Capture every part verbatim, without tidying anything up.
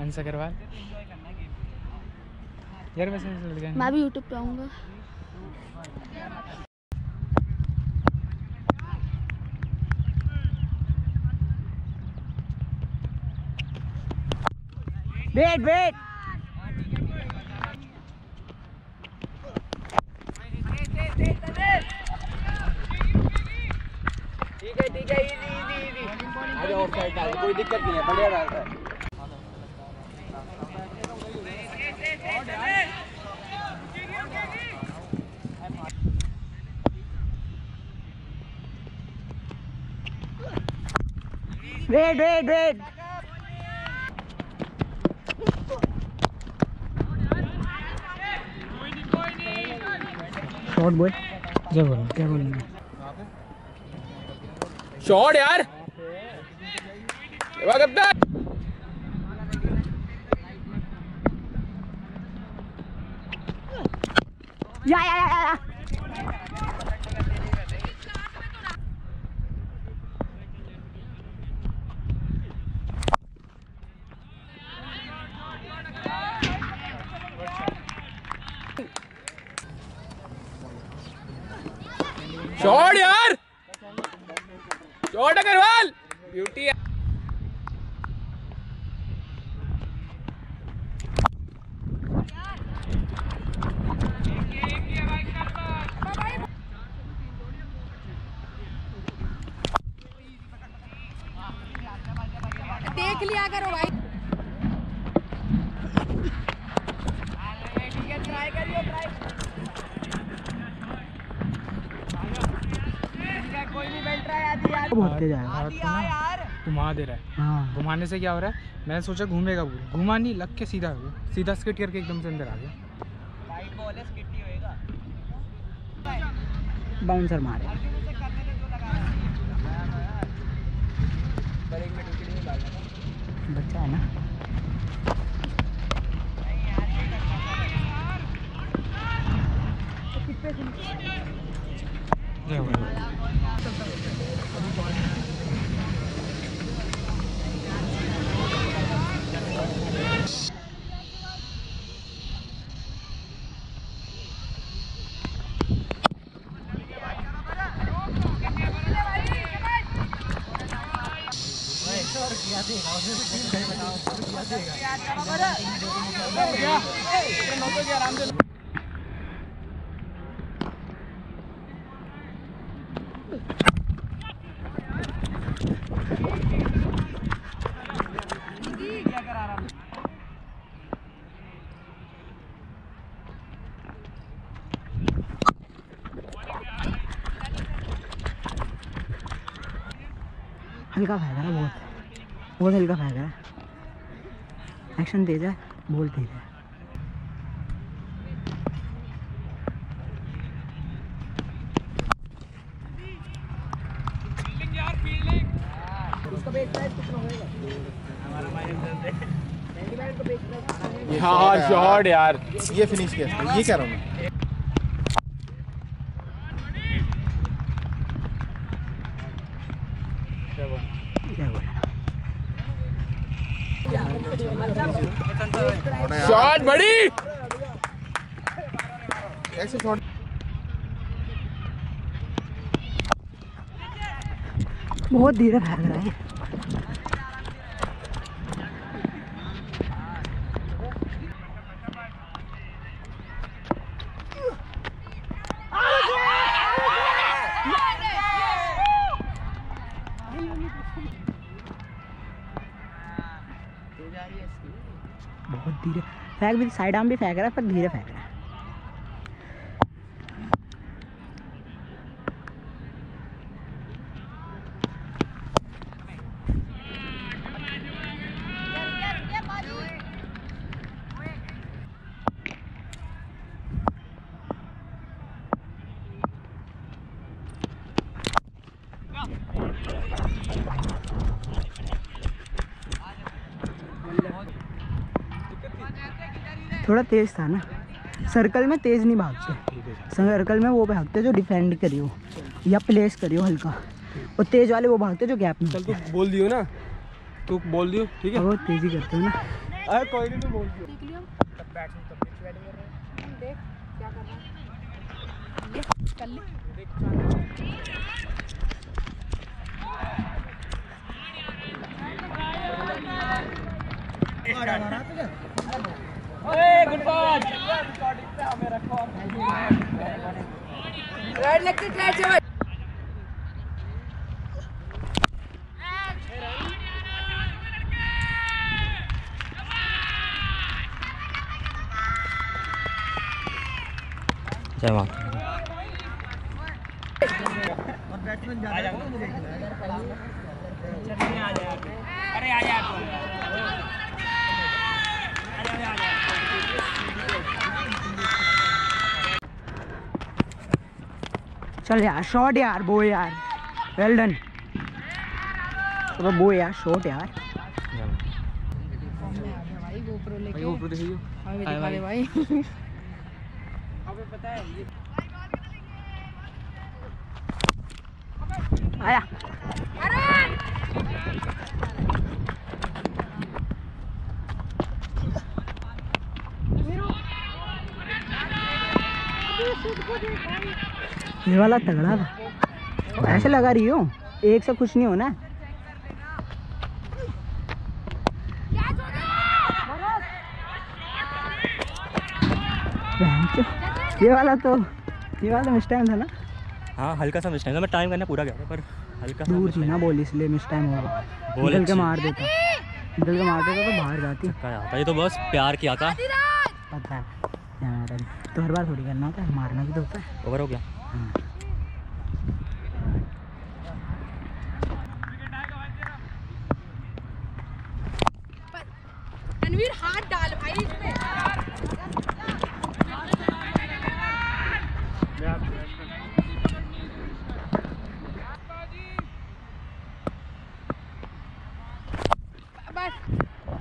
वंश अग्रवाल यार। वैसे मैं भी यूट्यूब पे आऊँगा। वेट वेट ठीक है ठीक है, इजी इजी इजी। अरे ऑफ साइड डाल, कोई दिक्कत नहीं है, बढ़िया डालता है। Wait wait wait shot boy क्या बोल क्या बोल शॉट यार या या या या शॉट यार, शॉट अग्रवाल, ब्यूटी है। देख लिया करो भाई। ठीक है, ट्राई करियो ट्राई। कोई नहीं बैठ रहा है यार, बहुत तेज है यार। घुमा दे रहा है। हाँ। घुमाने से क्या हो रहा है, मैंने सोचा घूमेगा पूरा, घुमा नहीं, लग के सीधा हो गया, सीधा स्किट करके एकदम से अंदर आ गया। वाइड बॉल है, स्किट ही होएगा। बाउंसर मारे। बच्चा है ना। हल्का फेंक रहा, बहुत बहुत हल्का फेंक रहा। एक्शन तेज है, बॉल तेज है। हाँ शॉट यार, ये फिनिश किया, ये कह रहा हूँ मैं। शॉट बड़ी, ऐसे शॉट बहुत धीरे भाग रहा है। बहुत धीरे फेंक भी, साइड आर्म भी फेंक रहा है पर धीरे फेंक रहा है। थोड़ा तेज था ना, सर्कल में तेज नहीं भागते, सर्कल में वो भागते जो डिफेंड करियो या प्लेस करियो हल्का, और तेज वाले वो भागते जो गैप में। चल तू बोल दियो ना, तू बोल दियो ठीक है। बहुत तेजी करते हो ना। अरे कोई नहीं, तो बोल दियो। देख लियो तब बैट्समैन तब भी बैटिंग कर रहे हैं। देख क्या कर रहा है ये कर ले गुड पास राइट लेग की ट्राई से जय माता और बैट्समैन ज्यादा को मुझे अरे आ जा चल यार शॉट यार बो यार वेल डन बो यार शॉट यार भाई गोप्रो लेके ऊपर देखिए भाई दिखा दे भाई अबे पता है ये आया ये वाला तगड़ा था ऐसे लगा रही हो एक से कुछ नहीं होना ये वाला तो ये वाला मिस टाइम था ना हाँ हल्का सा मिस टाइम था मैं टाइम करना पूरा गया था पर हल्का सा दूर थी ना बॉल इसलिए मिस टाइम होगा बॉल निकल के अच्छी। मार देता निकल के मार देता तो बाहर जाती छक्का आता ये तो बस प्यार किया था पता है यहाँ आता है। तो हर बार थोड़ी करना होता है मारना भी तो होता है ओवर हो गया हाँ। रणवीर हाथ डाल भाई इसमें बस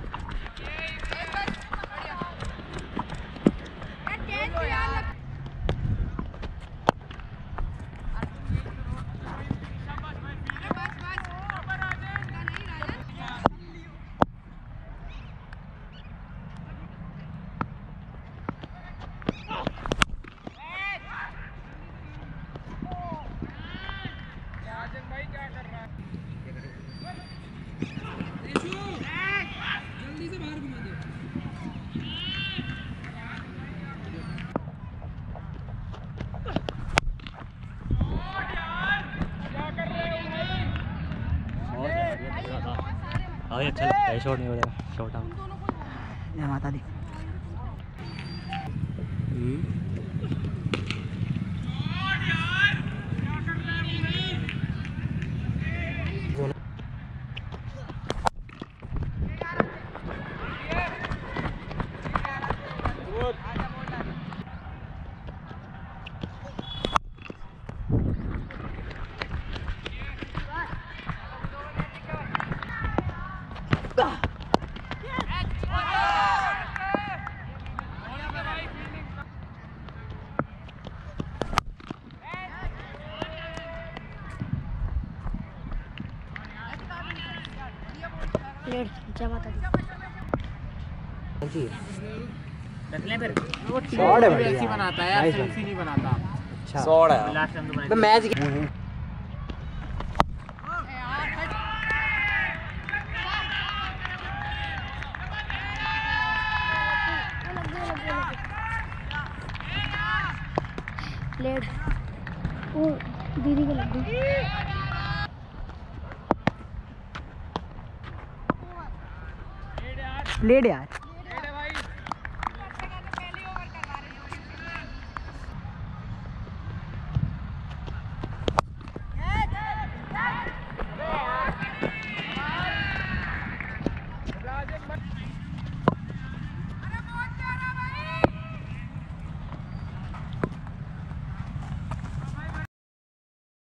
अरे अच्छा लगता है शॉट नहीं हो रहा शॉट आउट जय माता दी जय माता दी शॉट है ऐसी बनाता है यार सेल्फी नहीं बनाता अच्छा शॉट है लास्ट टाइम तो मैंने तो मैच प्लेट वो दीदी के लग गई प्लेड यार